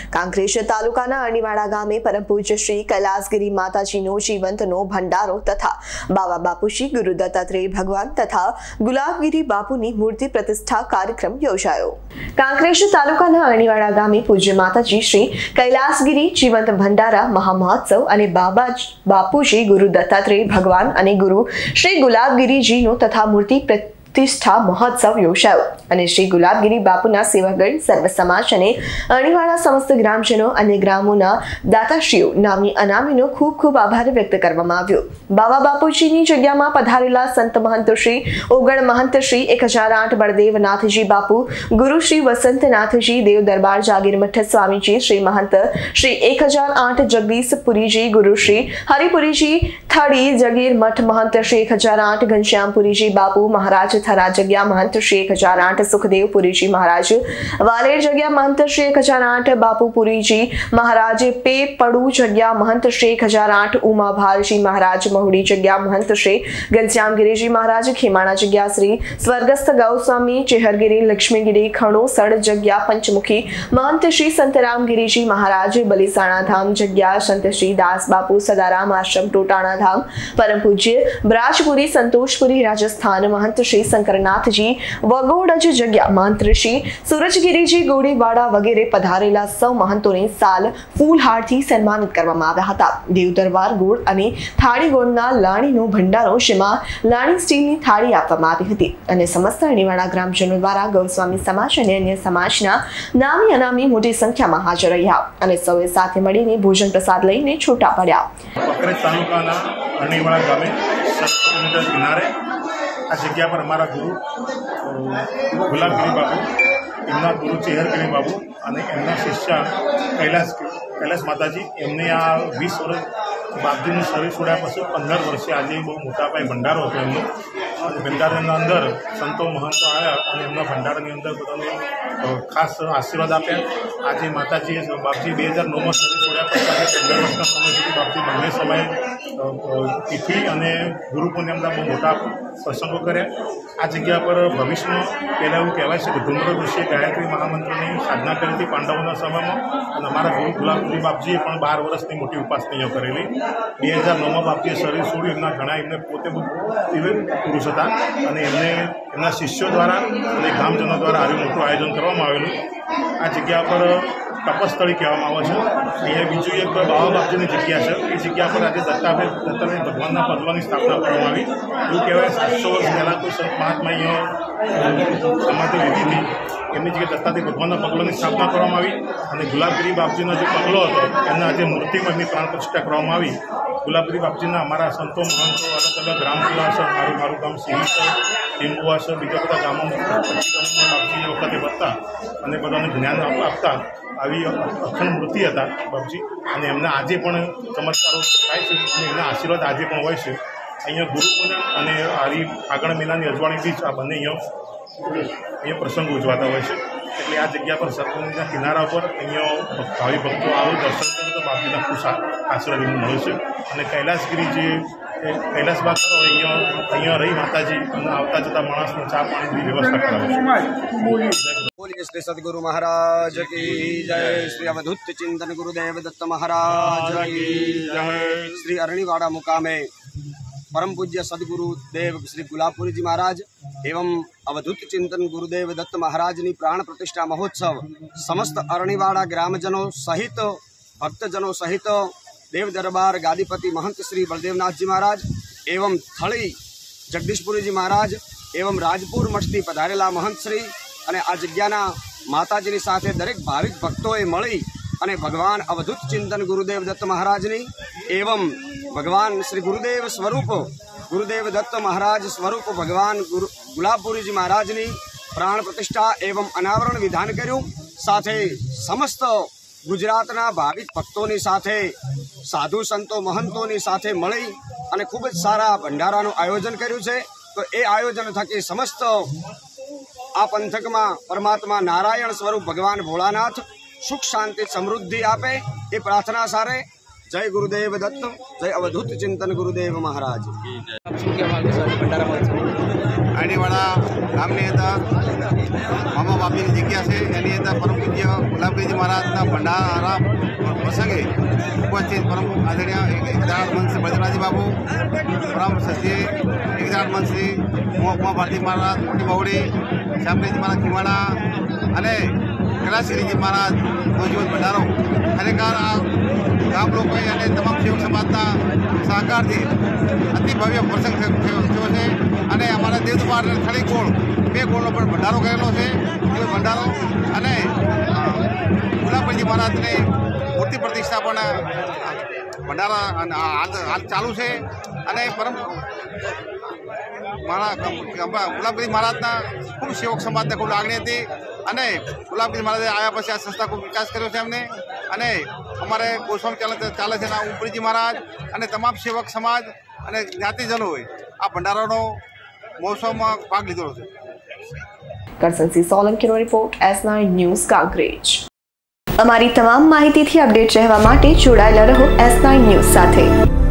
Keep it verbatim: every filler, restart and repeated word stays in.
कांकरेज तालुकाना अणीवाड़ा गामे परम पूज्य श्री कैलासगिरी माताजीनो जीवंतनो भंडारो तथा बाबा बापूजी गुरु दत्तात्रेय भगवान तथा गुलाबगिरी बापूनी मूर्ति प्रतिष्ठा कार्यक्रम योजायो। कांकरेज तालुकाना अणीवाड़ा गामे पूज्य माताजी श्री कैलासगिरी जीवंत भंडारा महामहोत्सव अने बाबा बापूजी गुरु दत्तात्रेय भगवान अने गुरु श्री गुलाबगिरीजी नो तथा मूर्ति प्रतिष्ठा महोत्सव योजायो અને શ્રી ગુલાબગીરી બાપુના સેવાગણ સર્વ સમાજ અને અણીવાડા સમસ્ત ગ્રામજનો અને ગ્રામોના દાતાશ્રીઓ નામની અનામીનો ખૂબ ખૂબ આભાર વ્યક્ત કરવામાં આવ્યો। બાબા બાપુજીની જગ્યામાં પધારેલા સંત મહંત શ્રી ઓગણ મહંત શ્રી એક હજાર આઠ બળદેવનાથજી બાપુ, ગુરુ શ્રી વસંતનાથજી દેવ દરબાર જાગીર મઠ સ્વામીજી, શ્રી મહંત શ્રી એક હજાર આઠ જગદીશપુરીજી, ગુરુ શ્રી હરિપુરીજી થડી જગીર મઠ महंत श्री एक हजार आठ घनश्यामपुरीजी बापू महाराज थरा जग्या महंत श्री एक हजार आठ सुखदेवपुरीजी महाराज वालेर जग्या महंत श्री एक हजार आठ बापूपुरीजी महाराज पे पड़ू जग्या महंत श्री एक हजार आठ उमा भालजी महाराज महुड़ी जग्या महंत श्री घनश्यामगिरीजी महाराज खेमाणा जग्या श्री स्वर्गस्थ गौस्वामी चेहरगिरी लक्ष्मीगिरी खणो सड़ जग्या पंचमुखी महंत श्री संतरामगिरीजी महाराज बलिसाणा धाम जग्या संत श्री दास बापू सदाराम आश्रम टोटाणा धाम परम पूज्य ब्राजपुरी संतोषपुरी राजस्थान महंत श्री शंकरनाथ जी वगोडज जग्या महंत श्री सूरजगिरीजी गोड़ीवाड़ा वगैरह पधारेला सौ महंतोने साल फूलहारथी सन्मानित करवामां આવ્યા હતા। દેવ દરબાર ગોળ અને થાળી ગોળના લાણીનો ભંડારો જેમાં લાણી સ્ટીલની થાળી આપવામાં આવી હતી અને સમસ્ત અણીવાડા ગ્રામજનો દ્વારા ગૌસ્વામી સમાજ અને અન્ય સમાજના નામી અનામી મોટી સંખ્યામાં હાજર રહ્યા અને સૌએ સાથે મળીને ભોજન પ્રસાદ લઈને છૂટા પડ્યા। કાંકરેજ તાલુકાના અણીવાડા ગામે સત્તર કિનારે आ जग्या पर अमरा गुरु गुलाबगिरी बापू, एमना गुरु चेहरगिरी बापू और एमना शिष्य कैलास कैलास माताजी एमने आ वीस वर्ष बापजी शरीर छोड़ा पछी पंदर वर्षे आज बहुत मोटा पाये भंडारो हतो एमनो भंडारा अंदर संतो महंतो आया और एमना भंडारा अंदर बधाने खास आशीर्वाद आप्या। आज माताजी बापजी बे हज़ार नौ में शरीर छोड़ा पछी आज पंदर वर्षना समय सुधी बापजी बंने समय तिथि और गुरु पूर्णिमा बहुत मोटा प्रसंगों कर्या। आ जग्या पर भविष्य में पहला एवं कहवाय छे कि धूम्र ऋषिए गायत्री महामंत्र की साधना करी थी पांडवों समय में और अमरा गुरु गुलाबगिरी बापजीए पण बार वर्षनी मोटी उपासना करेली। बे हज़ार नौ में बापजीए शरीर छोड़ी एमना घणा एमने पोते दिव्य पुरुष हता अने एमने एमना शिष्यों द्वारा अने गामजनों द्वारा आ मोटुं आयोजन करवामां आवेलुं। आ जग्या पर तपस्थળી કહેવામાં આવે છે। અહીંયા બીજું એક બાબા બાપજીની જગ્યા છે। એ જગ્યા પર આજે દત્તાત્રેય દત્તાત્રેય ભગવાનના પદવાની સ્થાપના કરવામાં આવી। એવું કહેવાય સાતસો વર્ષ પહેલાં કોઈ સંત મહાત્મા અહીંયા સમાધિ લીધી હતી, એમની જગ્યાએ દત્તાત્રેય ભગવાનના પગલાની સ્થાપના કરવામાં આવી અને ગુલાબગીરી બાપજીનો જે પગલો હતો એમના આજે મૂર્તિમાં એમની પ્રાણ પ્રતિષ્ઠા કરવામાં આવી। ગુલાબગીરી બાપજીના અમારા સંતો મહંતો અલગ અલગ ગ્રામપુરા છે, મારું મારું ગામ સિંહી છે, ટીમ્બુઆ છે, બીજા બધા ગામોમાં બાપજી એ વખતે વધતા અને બધાને જ્ઞાન આપતા આવી અખંડ મૂર્તિ હતા બાપજી અને એમના આજે પણ ચમત્કારો થાય છે અને એમના આશીર્વાદ આજે પણ હોય છે। અહીંયા ગુરુ પૂનમ અને આરી ફાગણ મહિનાની અજવાળી બીજ આ બંને અહીંયા અહીંયા પ્રસંગ ઉજવાતા હોય છે। એટલે આ જગ્યા પર સત્સંગના કિનારા પર અહીંયા ભાવિ ભક્તો આવે દર્શન કરે તો બાપજીના ખુશ આશીર્વાદ એમને મળે છે। અને કૈલાસગીરી જે कैलास बाग अँ अँ रही माताजी आवता जता माणसने चा पानी की व्यवस्था करावे छे। बोलिए श्री सदगुरु महाराज की जय। श्री अवधूत चिंतन गुरुदेव दत्त महाराज की जय। श्री अरणीवाड़ा मुकामे परम पूज्य सदगुरु देव श्री गुलाबपुरी जी महाराज एवं अवधूत चिंतन गुरुदेव दत्त महाराज नी प्राण प्रतिष्ठा महोत्सव समस्त अरणीवाड़ा ग्रामजनों सहित भक्तजनों सहित देव दरबार गादीपति महंत श्री बलदेवनाथ जी महाराज एवं थड़ी जगदीशपुरी जी महाराज एवं राजपुर मठथी पधारेला महंत श्री अने आ जग्याना माताजीनी साथे दरेक भाविक भक्तोए मळी अने भगवान अवधूत चिंतन गुरुदेव दत्त महाराजनी एवं भगवान श्री गुरुदेव स्वरूप गुरुदेव दत्त महाराज स्वरूप भगवान गुरु गुलाबपुरी जी महाराजनी प्राण प्रतिष्ठा एवं अनावरण विधान कर्युं। साथे समस्त गुजरातना भाविक भक्तोनी साथे साधु संतो महंतोनी साथे मळी अने खूब ज सारा भंडारानुं आयोजन कर्युं छे। तो ए आयोजन थकी समस्त आ पंथकमां परमात्मा नारायण स्वरूप भगवान भोलानाथ सुख शांति समृद्धि आपे ए प्रार्थना सारे जय गुरुदेव दत्त, जय अवधूत चिंतन गुरुदेव महाराज। અણીવાડા ગામની અંદર મામા બાપીની જગ્યા છે, એની અંદર પરમ પૂજ્ય ગુલાબગીરીજી મહારાજના ભંડારા પ્રસંગે ઉપસ્થિત પરમ આદરણીય એકદાળ મંત્રી બળદેવરાજી બાપુ, પરમ સચિવ એકદાળ મંત્રી મોહમ્મદ ભારતી મહારાજ મોટી બાવડી, શ્યામગીરીજી મહારાજ ખીમાડા અને કૈલાસગીરીજી મહારાજ નવજીવન ભંડારો ખરેખર આ ગામ લોકોએ અને તમામ સેવક સમાજના સહકારથી અતિ ભવ્ય પ્રસંગ થયો છે અને અમારા દેવદરબાર ખડી ગોળ બે ગોળનો પણ ભંડારો કરેલો છે. એ ભંડારો અને ગુલાબગીરીજી મહારાજની મૂર્તિ પ્રતિષ્ઠા પણ ભંડારા હાલ ચાલુ છે અને પરમ મારા ગુલાબગીરી મહારાજના ખૂબ સેવક સમાજને ખૂબ લાગણી હતી અને ગુલાબગીરી મહારાજે આવ્યા પછી આ સંસ્થા ખૂબ વિકાસ કર્યો છે એમને અને અમારે ગોસ્વામી ચાલે ચાલે છે ઉપરીજી મહારાજ અને તમામ સેવક સમાજ અને જ્ઞાતિજનોએ આ ભંડારાનો મહોત્સવમાં ભાગ લીધો છે. કરસનસિંહ સોલંકીનો report S nine news Kankrej. અમારી તમામ માહિતીથી અપડેટ રહેવા માટે જોડાયેલા રહો એસ નાઇન ન્યૂઝ સાથે.